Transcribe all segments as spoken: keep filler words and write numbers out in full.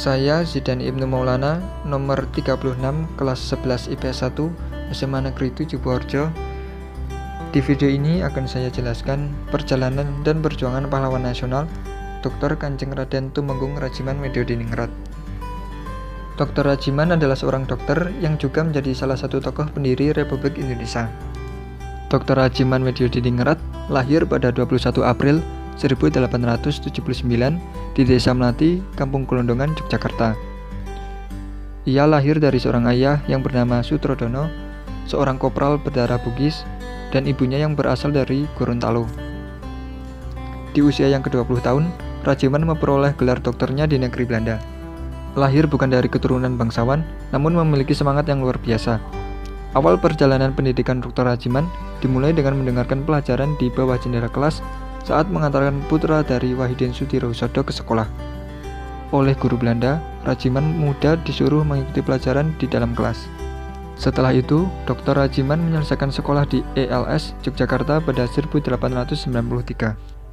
Saya Zidan Ibnu Maulana, nomor tiga puluh enam, kelas sebelas I P S satu, S M A Negeri tujuh Purworejo. Di video ini akan saya jelaskan perjalanan dan perjuangan pahlawan nasional Doktor Kanjeng Raden Tumenggung Rajiman Mediodiningrat. Doktor Rajiman adalah seorang dokter yang juga menjadi salah satu tokoh pendiri Republik Indonesia. Doktor Rajiman Mediodiningrat lahir pada dua puluh satu April seribu delapan ratus tujuh puluh sembilan di Desa Melati, Kampung Kelondongan, Yogyakarta. Ia lahir dari seorang ayah yang bernama Sutrodono, seorang kopral berdarah Bugis, dan ibunya yang berasal dari Gorontalo. Di usia yang kedua puluh tahun, Rajiman memperoleh gelar dokternya di negeri Belanda. Lahir bukan dari keturunan bangsawan, namun memiliki semangat yang luar biasa. Awal perjalanan pendidikan Doktor Rajiman dimulai dengan mendengarkan pelajaran di bawah jendela kelas saat mengantarkan putra dari Wahidin Sutirohusodo ke sekolah. Oleh guru Belanda, Rajiman muda disuruh mengikuti pelajaran di dalam kelas. Setelah itu, Doktor Rajiman menyelesaikan sekolah di E L S Yogyakarta pada seribu delapan ratus sembilan puluh tiga.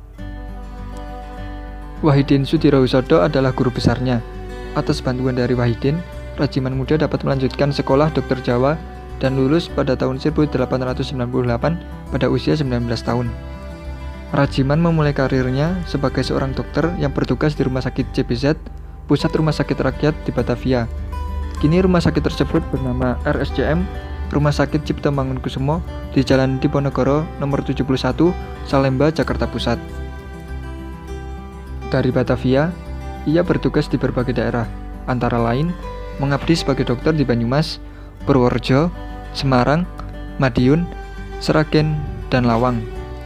Wahidin Sutirohusodo adalah guru besarnya. Atas bantuan dari Wahidin, Rajiman muda dapat melanjutkan sekolah dokter Jawa dan lulus pada tahun seribu delapan ratus sembilan puluh delapan pada usia sembilan belas tahun. Rajiman memulai karirnya sebagai seorang dokter yang bertugas di Rumah Sakit C B Z, Pusat Rumah Sakit Rakyat di Batavia. Kini rumah sakit tersebut bernama R S C M, Rumah Sakit Cipto Mangunkusumo, di Jalan Diponegoro nomor tujuh puluh satu, Salemba, Jakarta Pusat. Dari Batavia, ia bertugas di berbagai daerah, antara lain mengabdi sebagai dokter di Banyumas, Purworejo, Semarang, Madiun, Seragen, dan Lawang.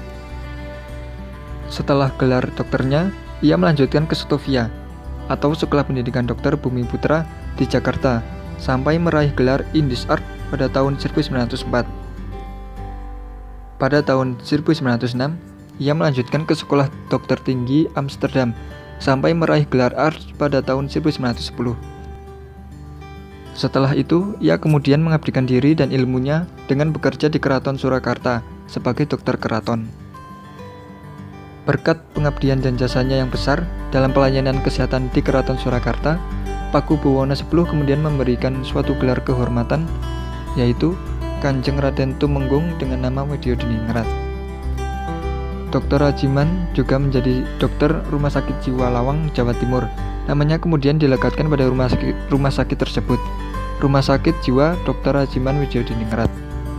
Setelah gelar dokternya, ia melanjutkan ke Sotovia, atau Sekolah Pendidikan Dokter Bumi Putra di Jakarta, sampai meraih gelar Indus Art pada tahun seribu sembilan ratus empat. Pada tahun seribu sembilan ratus enam, ia melanjutkan ke Sekolah Dokter Tinggi Amsterdam, sampai meraih gelar Art pada tahun seribu sembilan ratus sepuluh. Setelah itu, ia kemudian mengabdikan diri dan ilmunya dengan bekerja di Keraton Surakarta sebagai dokter keraton. Berkat pengabdian dan jasanya yang besar dalam pelayanan kesehatan di Keraton Surakarta, Pakubuwono sepuluh kemudian memberikan suatu gelar kehormatan, yaitu Kanjeng Raden Tumenggung dengan nama Mediodiningrat. Doktor Rajiman juga menjadi dokter Rumah Sakit Jiwa Lawang, Jawa Timur. Namanya kemudian dilegatkan pada rumah sakit, rumah sakit tersebut, Rumah Sakit Jiwa Doktor Rajiman Mediodiningrat.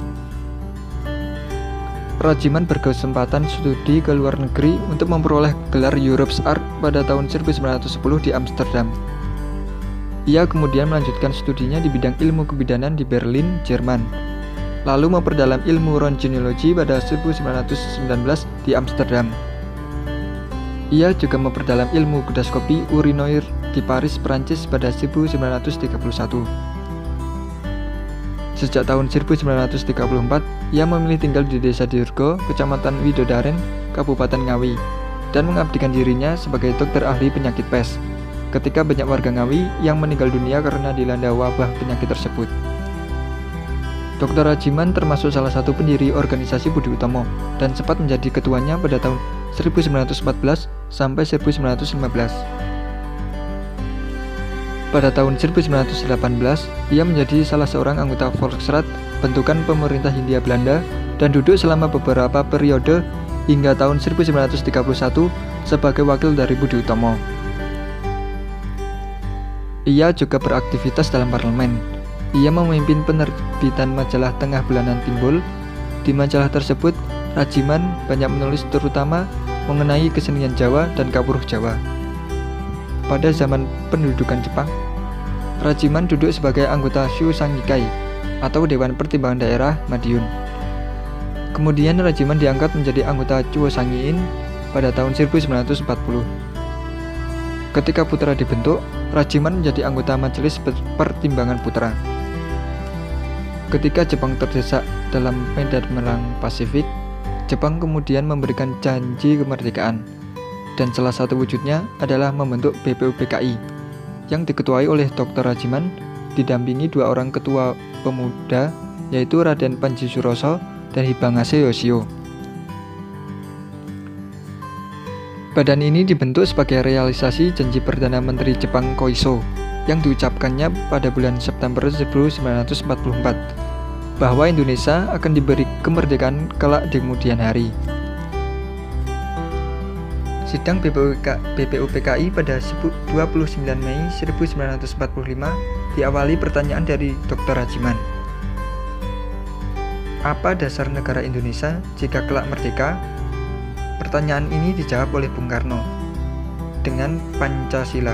Rajiman berkesempatan studi ke luar negeri untuk memperoleh gelar Europe's Art pada tahun seribu sembilan ratus sepuluh di Amsterdam. Ia kemudian melanjutkan studinya di bidang ilmu kebidanan di Berlin, Jerman, lalu memperdalam ilmu röntgenologi pada seribu sembilan ratus sembilan belas di Amsterdam. Ia juga memperdalam ilmu kudaskopi urinoir di Paris, Prancis pada seribu sembilan ratus tiga puluh satu. Sejak tahun seribu sembilan ratus tiga puluh empat, ia memilih tinggal di Desa Dirgo, Kecamatan Widodaren, Kabupaten Ngawi, dan mengabdikan dirinya sebagai dokter ahli penyakit pes, ketika banyak warga Ngawi yang meninggal dunia karena dilanda wabah penyakit tersebut. Doktor Rajiman termasuk salah satu pendiri organisasi Budi Utomo dan sempat menjadi ketuanya pada tahun seribu sembilan ratus empat belas sampai seribu sembilan ratus lima belas. Pada tahun seribu sembilan ratus delapan belas, ia menjadi salah seorang anggota Volksraad bentukan pemerintah Hindia Belanda dan duduk selama beberapa periode hingga tahun seribu sembilan ratus tiga puluh satu sebagai wakil dari Budi Utomo. Ia juga beraktivitas dalam parlemen. Ia memimpin penerbitan majalah Tengah Bulanan Timbul. Di majalah tersebut, Rajiman banyak menulis terutama mengenai kesenian Jawa dan Kawruh Jawa. Pada zaman pendudukan Jepang, Rajiman duduk sebagai anggota Shu Sangikai atau Dewan Pertimbangan Daerah Madiun. Kemudian Rajiman diangkat menjadi anggota Chuo Sangiin pada tahun seribu sembilan ratus empat puluh. Ketika putra dibentuk, Rajiman menjadi anggota Majelis Pertimbangan Putra. Ketika Jepang terdesak dalam medan perang Pasifik, Jepang kemudian memberikan janji kemerdekaan, dan salah satu wujudnya adalah membentuk B P U P K I yang diketuai oleh Doktor Rajiman, didampingi dua orang ketua pemuda, yaitu Raden Panji Suroso dan Hibangase Yoshio. P Badan ini dibentuk sebagai realisasi janji Perdana Menteri Jepang Koiso yang diucapkannya pada bulan September seribu sembilan ratus empat puluh empat bahwa Indonesia akan diberi kemerdekaan kelak di kemudian hari. Sidang B P U P K I pada dua puluh sembilan Mei seribu sembilan ratus empat puluh lima diawali pertanyaan dari Doktor Rajiman. Apa dasar negara Indonesia jika kelak merdeka? Pertanyaan ini dijawab oleh Bung Karno dengan Pancasila.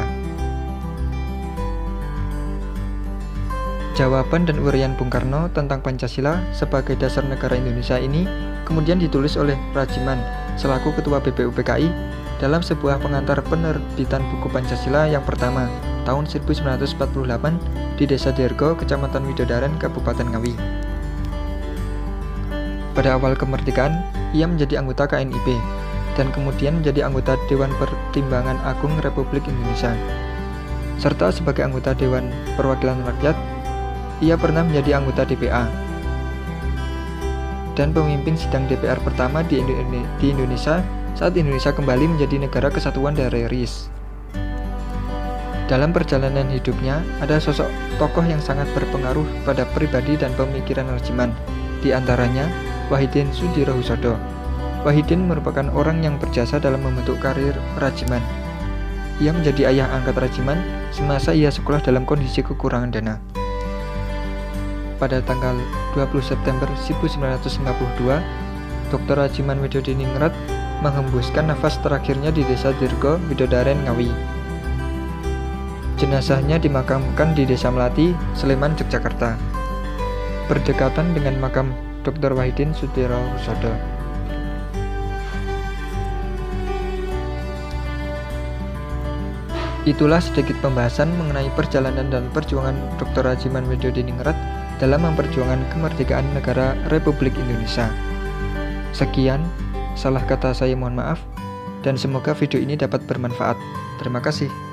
Jawaban dan uraian Bung Karno tentang Pancasila sebagai dasar negara Indonesia ini kemudian ditulis oleh Rajiman selaku Ketua B P U P K I dalam sebuah pengantar penerbitan buku Pancasila yang pertama tahun seribu sembilan ratus empat puluh delapan di Desa Dergo, Kecamatan Widodaren, Kabupaten Ngawi. Pada awal kemerdekaan, ia menjadi anggota K N I P dan kemudian menjadi anggota Dewan Pertimbangan Agung Republik Indonesia. Serta sebagai anggota Dewan Perwakilan Rakyat, ia pernah menjadi anggota D P A dan pemimpin sidang D P R pertama di Indonesia saat Indonesia kembali menjadi negara kesatuan daerah R I S. Dalam perjalanan hidupnya, ada sosok tokoh yang sangat berpengaruh pada pribadi dan pemikiran Rajiman, di antaranya Wahidin Sudirohusodo. Wahidin merupakan orang yang berjasa dalam membentuk karir Rajiman. Ia menjadi ayah angkat Rajiman semasa ia sekolah dalam kondisi kekurangan dana. Pada tanggal dua puluh September seribu sembilan ratus lima puluh dua, Doktor Rajiman Wedodiningrat menghembuskan nafas terakhirnya di Desa Dergo, Widodaren, Ngawi. Jenazahnya dimakamkan di Desa Melati, Sleman, Yogyakarta, berdekatan dengan makam Doktor Wahidin Sudirohusodo. Itulah sedikit pembahasan mengenai perjalanan dan perjuangan Doktor Rajiman Wedodiningrat dalam memperjuangkan kemerdekaan negara Republik Indonesia. Sekian, salah kata saya mohon maaf, dan semoga video ini dapat bermanfaat. Terima kasih.